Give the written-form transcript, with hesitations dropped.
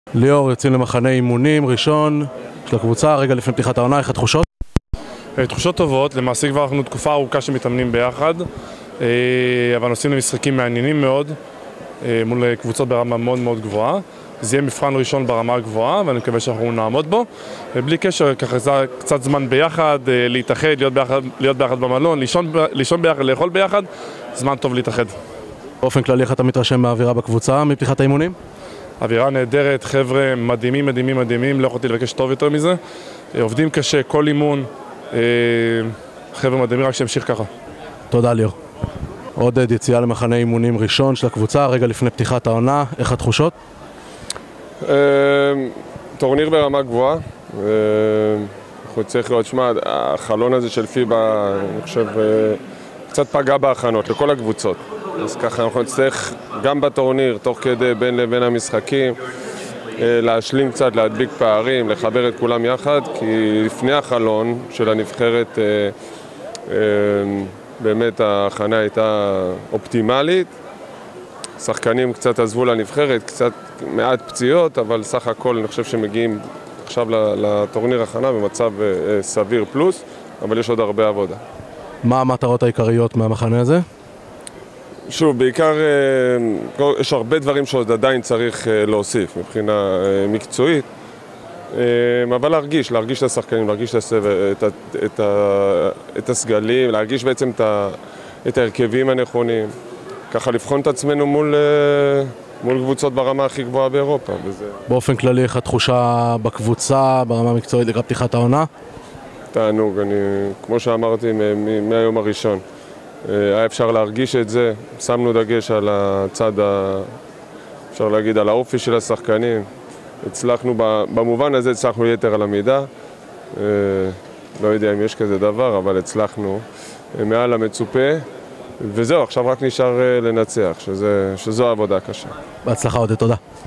ליאור, יוצאים למחנה אימונים ראשון של הקבוצה, רגע לפני פתיחת העונה, איך התחושות? תחושות טובות, למעשה כבר אנחנו תקופה ארוכה שמתאמנים ביחד, אבל נוסעים למשחקים מעניינים מאוד, מול קבוצות ברמה מאוד מאוד גבוהה. זה יהיה מבחן ראשון ברמה הגבוהה, ואני מקווה שאנחנו נעמוד בו. ובלי קשר, ככה זה קצת זמן ביחד, להתאחד, להיות ביחד במלון, לישון ביחד, לאכול ביחד, זמן טוב להתאחד. באופן כללי, איך אתה מתרשם מהאווירה בקבוצה מפתיחת האימונים? אווירה נהדרת, חבר'ה מדהימים, מדהימים, מדהימים, לא יכולתי לבקש טוב יותר מזה. עובדים קשה, כל אימון, חבר'ה מדהימים, רק שימשיך ככה. תודה ליאור. עודד, יציאה למחנה אימונים ראשון של הקבוצה, רגע לפני פתיחת העונה, איך התחושות? טורניר ברמה גבוהה, אנחנו צריך לראות, שמע, החלון הזה של פיבה, אני חושב, קצת פגע בהכנות לכל הקבוצות. אז ככה אנחנו נצטרך גם בטורניר, תוך כדי בין לבין המשחקים, להשלים קצת, להדביק פערים, לחבר את כולם יחד, כי לפני החלון של הנבחרת באמת ההכנה הייתה אופטימלית. שחקנים קצת עזבו לנבחרת, קצת מעט פציעות, אבל סך הכל אני חושב שמגיעים עכשיו לטורניר הכנה במצב סביר פלוס, אבל יש עוד הרבה עבודה. מה המטרות העיקריות מהמחנה הזה? שוב, בעיקר יש הרבה דברים שעוד עדיין צריך להוסיף מבחינה מקצועית, אבל להרגיש את השחקנים, להרגיש את הסגלים, להרגיש בעצם את ההרכבים הנכונים, ככה לבחון את עצמנו מול קבוצות ברמה הכי גבוהה באירופה. באופן כללי, איך התחושה בקבוצה, ברמה המקצועית לקראת פתיחת העונה? תענוג, כמו שאמרתי מהיום הראשון. היה אפשר להרגיש את זה, שמנו דגש על הצד, אפשר להגיד, על האופי של השחקנים. הצלחנו, במובן הזה הצלחנו יתר על המידה. לא יודע אם יש כזה דבר, אבל הצלחנו מעל המצופה. וזהו, עכשיו רק נשאר לנצח, שזו העבודה הקשה. בהצלחה עודד, תודה.